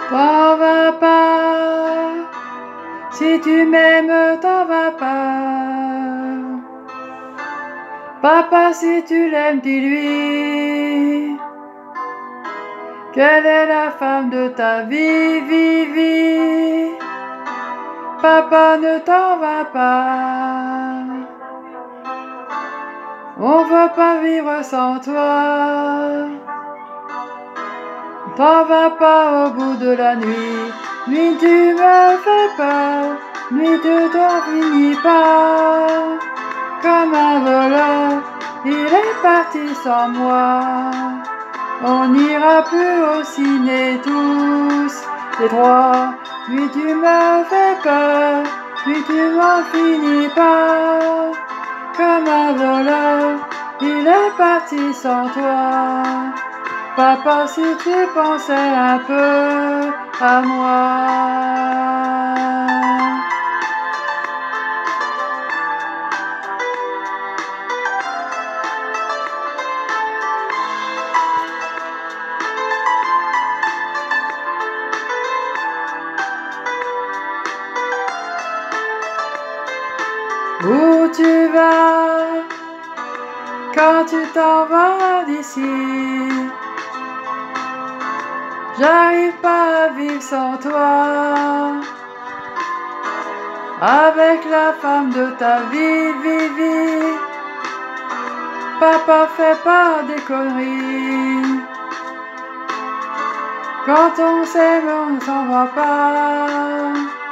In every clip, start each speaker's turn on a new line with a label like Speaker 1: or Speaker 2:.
Speaker 1: T'en vas pas, si tu m'aimes, t'en vas pas. Papa, si tu l'aimes, dis-lui qu'elle est la femme de ta vie, vie, vie. Papa, ne t'en va pas, on veut pas vivre sans toi. T'en vas pas au bout de la nuit, nuit tu me fais peur, nuit tu t'en finis pas. Comme un voleur, il est parti sans moi. On n'ira plus au ciné tous les trois. Nuit tu me fais peur, nuit tu m'en finis pas. Comme un voleur, il est parti sans toi. Papa, si tu pensais un peu à moi. Où tu vas quand tu t'en vas d'ici? J'arrive pas à vivre sans toi. Avec la femme de ta vie, vie, vie. Papa, fais pas des conneries. Quand on s'aime, on ne s'en va pas.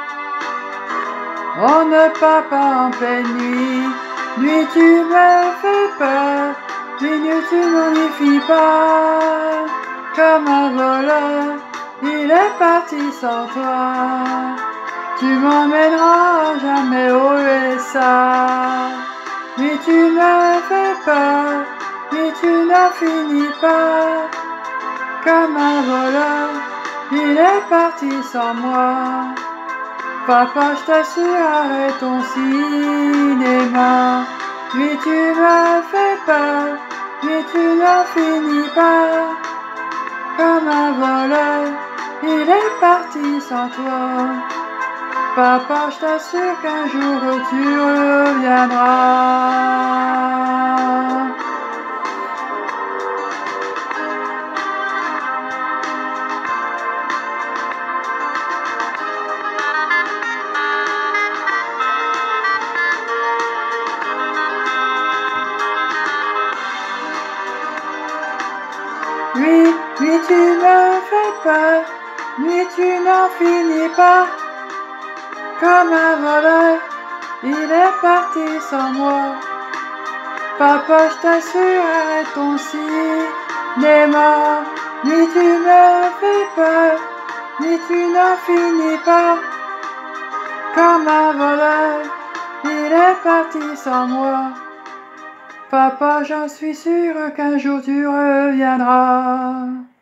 Speaker 1: On ne part pas en pleine nuit. Nuit tu me fais peur, nuit tu m'unifies pas. Comme un voleur, il est parti sans toi. Tu m'emmèneras jamais au USA. Nuit tu me fais peur, nuit tu n'en finis pas. Comme un voleur, il est parti sans moi. Papa, je t'assure, arrête ton cinéma. Nuit tu me fais peur, nuit tu n'en finis pas. Comme un voleur, il est parti sans toi. Papa, je t'assure qu'un jour tu reviendras. Nuit tu me fais peur, nuit tu n'en finis pas. Comme un voleur, il est parti sans moi. Papa, je t'assure, arrête ton cinéma. Nuit tu me fais peur, nuit tu n'en finis pas. Comme un voleur, il est parti sans moi. Papa, j'en suis sûre qu'un jour tu reviendras.